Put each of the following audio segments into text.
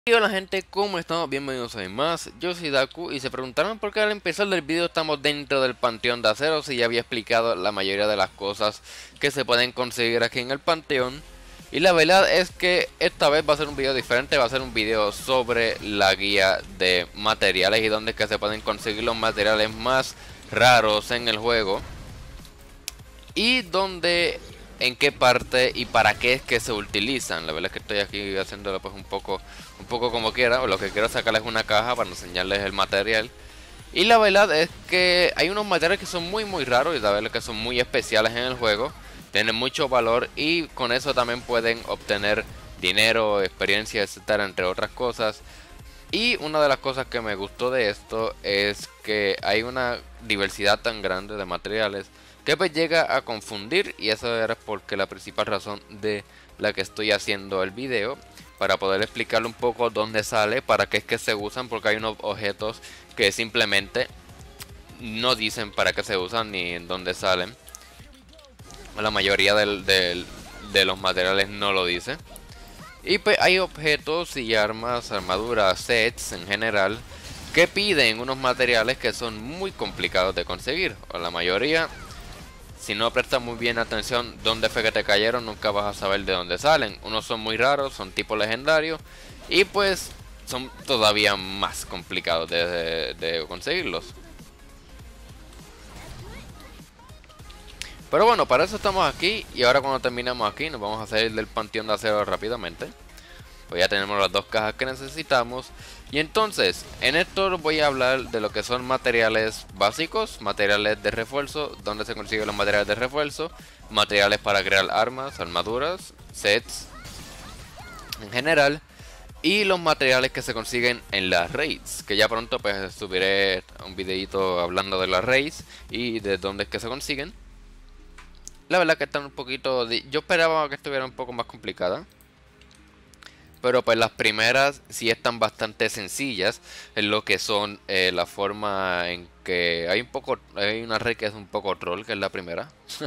Y hola gente, ¿cómo estamos? Bienvenidos a más. Yo soy Daku y se preguntaron por qué al empezar del video estamos dentro del Panteón de Acero si ya había explicado la mayoría de las cosas que se pueden conseguir aquí en el Panteón. Y la verdad es que esta vez va a ser un video diferente, va a ser un video sobre la guía de materiales y dónde es que se pueden conseguir los materiales más raros en el juego. Y dónde, en qué parte y para qué es que se utilizan. La verdad es que estoy aquí haciéndolo pues un poco como quiera. Lo que quiero sacarles es una caja para enseñarles el material. Y la verdad es que hay unos materiales que son muy raros y la verdad es que son muy especiales en el juego. Tienen mucho valor y con eso también pueden obtener dinero, experiencia, etcétera, entre otras cosas. Y una de las cosas que me gustó de esto es que hay una diversidad tan grande de materiales que pues llega a confundir, y eso era porque la principal razón de la que estoy haciendo el video, para poder explicarle un poco dónde sale, para qué es que se usan, porque hay unos objetos que simplemente no dicen para qué se usan ni en dónde salen. La mayoría de los materiales no lo dice. Y pues hay objetos y armas, armaduras, sets en general que piden unos materiales que son muy complicados de conseguir. O la mayoría, si no prestas muy bien atención dónde fue que te cayeron, nunca vas a saber de dónde salen. Unos son muy raros, son tipo legendarios y pues son todavía más complicados de conseguirlos. Pero bueno, para eso estamos aquí y ahora cuando terminamos aquí nos vamos a salir del Panteón de Acero rápidamente. Pues ya tenemos las dos cajas que necesitamos. Y entonces, en esto voy a hablar de lo que son materiales básicos, materiales de refuerzo, donde se consiguen los materiales de refuerzo, materiales para crear armas, armaduras, sets en general, y los materiales que se consiguen en las raids, que ya pronto pues subiré un videito hablando de las raids y de dónde es que se consiguen. La verdad que están un poquito... Yo esperaba que estuviera un poco más complicada. Pero pues las primeras sí están bastante sencillas en lo que son la forma en que hay una red que es un poco troll, que es la primera.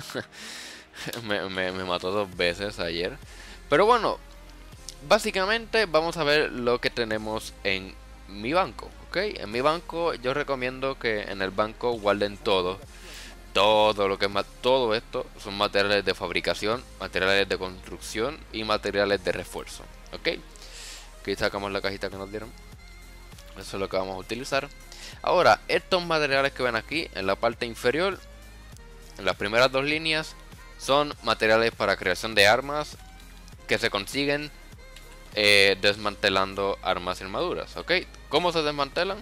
Me mató dos veces ayer. Pero bueno, básicamente vamos a ver lo que tenemos en mi banco, ¿ok? En mi banco yo recomiendo que en el banco guarden todo. Todo lo que es todo esto son materiales de fabricación, materiales de construcción y materiales de refuerzo, ¿ok? Aquí sacamos la cajita que nos dieron. Eso es lo que vamos a utilizar. Ahora, estos materiales que ven aquí en la parte inferior, en las primeras dos líneas, son materiales para creación de armas que se consiguen desmantelando armas y armaduras, ¿ok? ¿Cómo se desmantelan?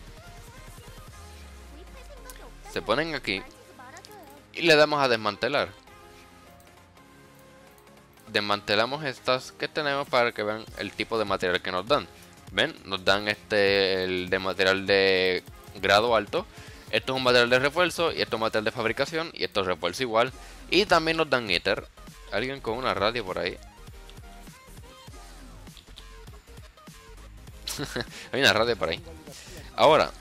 Se ponen aquí y le damos a desmantelar. Desmantelamos estas que tenemos para que vean el tipo de material que nos dan. ¿Ven? Nos dan el de material de grado alto. Esto es un material de refuerzo y esto es un material de fabricación y esto es refuerzo igual. Y también nos dan éter. Alguien con una radio por ahí. Hay una radio por ahí. Ahora,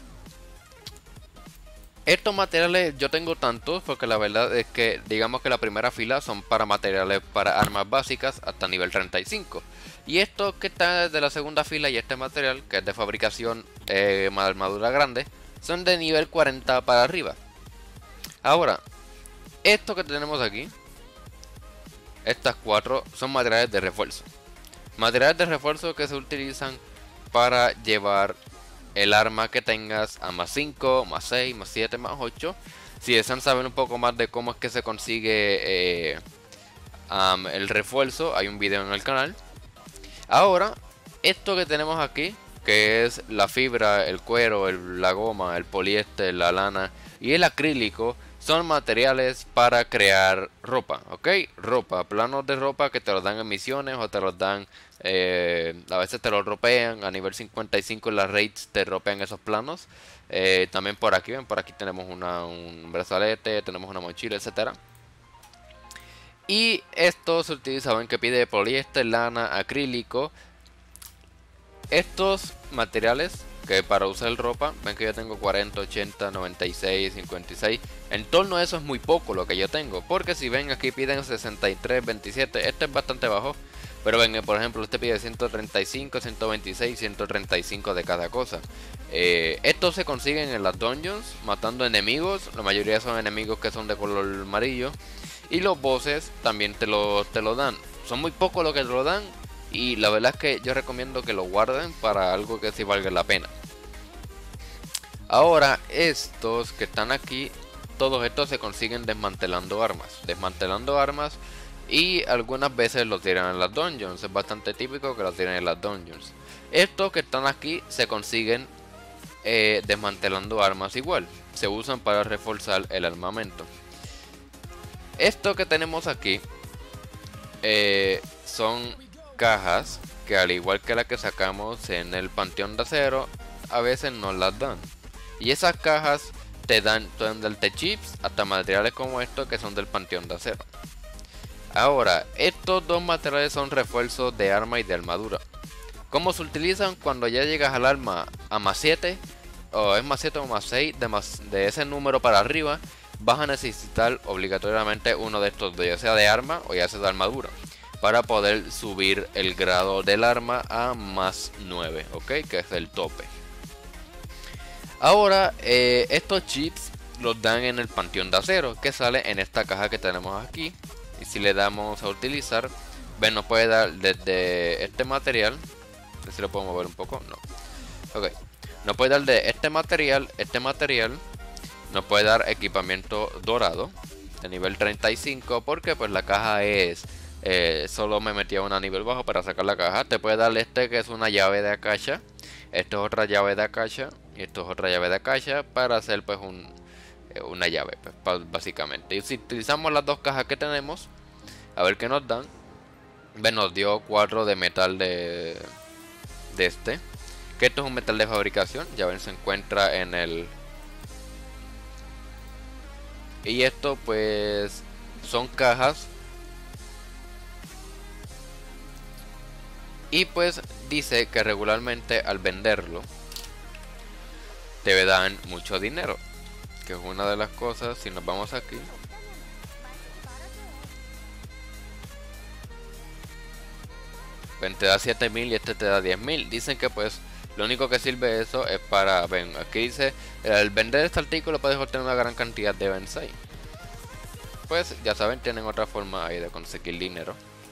estos materiales yo tengo tantos porque la verdad es que digamos que la primera fila son para materiales para armas básicas hasta nivel 35. Y esto que está de la segunda fila y este material que es de fabricación armadura grande son de nivel 40 para arriba. Ahora, esto que tenemos aquí, estas cuatro son materiales de refuerzo. Materiales de refuerzo que se utilizan para llevar el arma que tengas a más 5, más 6, más 7, más 8. Si desean saber un poco más de cómo es que se consigue el refuerzo, hay un video en el canal. Ahora, esto que tenemos aquí, que es la fibra, el cuero, la goma, el poliéster, la lana y el acrílico, son materiales para crear ropa, ¿ok? Ropa, planos de ropa que te los dan en misiones o te los dan, a veces te los ropean, a nivel 55 en las raids te ropean esos planos. También por aquí, ven, por aquí tenemos un brazalete, tenemos una mochila, etcétera. Y esto se utiliza, ven que pide poliéster, lana, acrílico. Estos materiales que para usar ropa, ven que yo tengo 40, 80, 96, 56. En torno a eso es muy poco lo que yo tengo, porque si ven aquí piden 63, 27, este es bastante bajo. Pero ven, por ejemplo, este pide 135, 126, 135 de cada cosa. Estos se consiguen en las dungeons, matando enemigos. La mayoría son enemigos que son de color amarillo. Y los bosses también te lo dan. Son muy pocos los que te lo dan. Y la verdad es que yo recomiendo que lo guarden para algo que sí valga la pena. Ahora, estos que están aquí, todos estos se consiguen desmantelando armas. Desmantelando armas y algunas veces los tiran en las dungeons. Es bastante típico que los tiren en las dungeons. Estos que están aquí se consiguen desmantelando armas igual. Se usan para reforzar el armamento. Esto que tenemos aquí son cajas que, al igual que la que sacamos en el Panteón de Acero, a veces nos las dan. Y esas cajas te dan desde chips hasta materiales como estos que son del Panteón de Acero. Ahora, estos dos materiales son refuerzos de arma y de armadura. ¿Cómo se utilizan? Cuando ya llegas al arma a más 7, o es más 7 o más 6, de ese número para arriba, vas a necesitar obligatoriamente uno de estos dos, ya sea de arma o ya sea de armadura, para poder subir el grado del arma a más 9, ¿ok? Que es el tope. Ahora, estos chips los dan en el Panteón de Acero, que sale en esta caja que tenemos aquí. Y si le damos a utilizar, ven, nos puede dar desde este material. No sé si lo puedo mover un poco, no. Ok, nos puede dar de este material, nos puede dar equipamiento dorado de nivel 35, porque pues la caja es... solo me metí a una nivel bajo para sacar la caja. Te puede dar este que es una llave de Akasha. Esto es otra llave de Akasha. Y esto es otra llave de Akasha para hacer pues una llave, pues, básicamente. Y si utilizamos las dos cajas que tenemos, a ver qué nos dan. Ven, nos dio 4 de metal de este. Que esto es un metal de fabricación. Ya ven, se encuentra en el... Y esto pues son cajas. Y pues dice que regularmente al venderlo te dan mucho dinero, que es una de las cosas. Si nos vamos aquí, ven, te da 7000 y este te da 10.000. Dicen que pues lo único que sirve eso es para, ven, aquí dice, al vender este artículo puedes obtener una gran cantidad de Bensai. Pues ya saben, tienen otra forma ahí de conseguir dinero.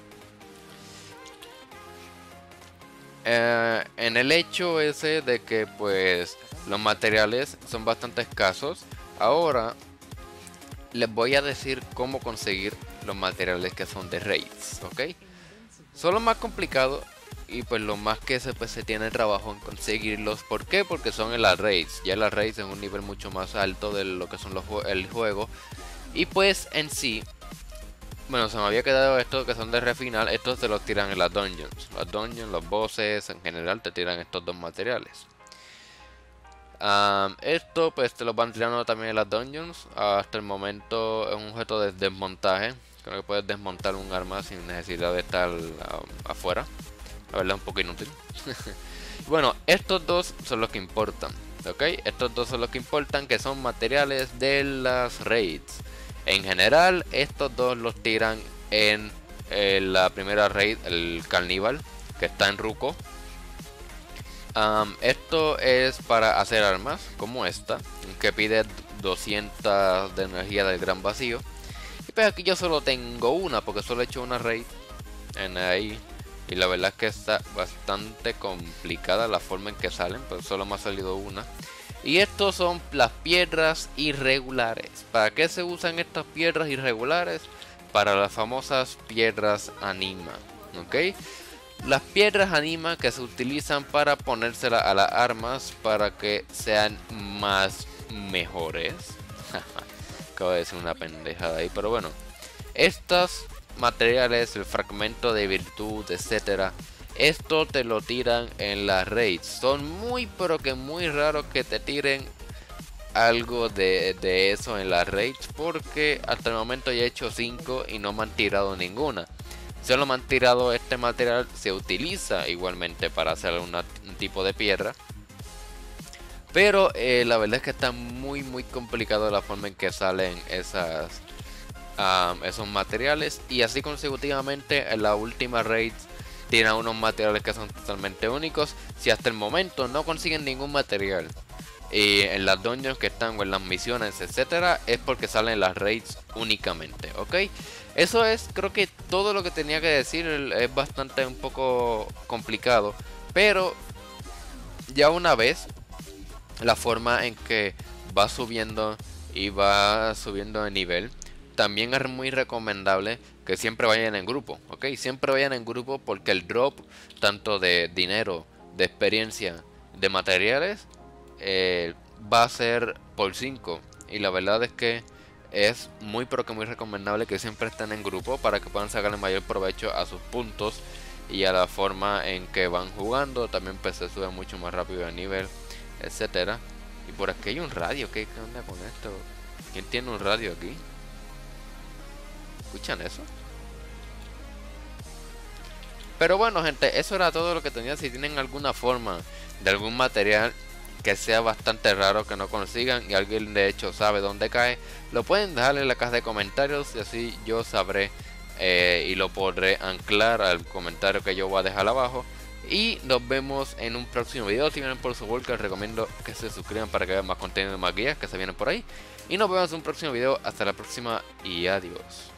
En el hecho ese de que pues los materiales son bastante escasos, ahora les voy a decir cómo conseguir los materiales que son de raids, ¿ok? Son lo más complicado y pues lo más que se tiene trabajo en conseguirlos. ¿Por qué? Porque son en las raids. Ya las raids es un nivel mucho más alto de lo que son el juego. Y pues en sí, bueno, se me había quedado estos que son de refinar. Estos se los tiran en las dungeons. Las dungeons, los bosses, en general te tiran estos dos materiales. Esto pues te lo van tirando también en las dungeons. Hasta el momento es un objeto de desmontaje. Creo que puedes desmontar un arma sin necesidad de estar afuera. La verdad es un poco inútil. Bueno, estos dos son los que importan, ¿ok? Estos dos son los que importan, que son materiales de las raids. En general, estos dos los tiran en la primera raid, el Carnival, que está en Ruko. Esto es para hacer armas, como esta, que pide 200 de energía del gran vacío. Y pues aquí yo solo tengo una, porque solo he hecho una raid en ahí. Y la verdad es que está bastante complicada la forma en que salen, pero solo me ha salido una. Y estos son las piedras irregulares. ¿Para qué se usan estas piedras irregulares? Para las famosas piedras anima, ¿ok? Las piedras anima que se utilizan para ponérselas a las armas para que sean más mejores. Acabo de decir una pendejada ahí, pero bueno. Estos materiales, el fragmento de virtud, etcétera, esto te lo tiran en las raids. Son muy pero que muy raros que te tiren algo de eso en las raids, porque hasta el momento ya he hecho 5 y no me han tirado ninguna. Solo me han tirado este material. Se utiliza igualmente para hacer un tipo de piedra, pero la verdad es que está muy complicado la forma en que salen esos materiales. Y así consecutivamente en la última raid tienen unos materiales que son totalmente únicos. Si hasta el momento no consiguen ningún material en las dungeons que están o en las misiones, etcétera, es porque salen las raids únicamente, ¿ok? Eso es, creo que todo lo que tenía que decir. Es bastante un poco complicado, pero ya una vez la forma en que va subiendo y va subiendo de nivel, también es muy recomendable que siempre vayan en grupo, ¿ok? Siempre vayan en grupo porque el drop, tanto de dinero, de experiencia, de materiales, va a ser por 5. Y la verdad es que es muy pero que muy recomendable que siempre estén en grupo para que puedan sacar el mayor provecho a sus puntos y a la forma en que van jugando. También pues se sube mucho más rápido de nivel, etcétera. Y por aquí hay un radio. ¿Qué onda con esto? ¿Quién tiene un radio aquí? ¿Escuchan eso? Pero bueno, gente, eso era todo lo que tenía. Si tienen alguna forma de algún material que sea bastante raro que no consigan y alguien de hecho sabe dónde cae, lo pueden dejar en la caja de comentarios y así yo sabré y lo podré anclar al comentario que yo voy a dejar abajo. Y nos vemos en un próximo video. Si vienen por su work, les recomiendo que se suscriban para que vean más contenido y más guías que se vienen por ahí. Y nos vemos en un próximo video. Hasta la próxima y adiós.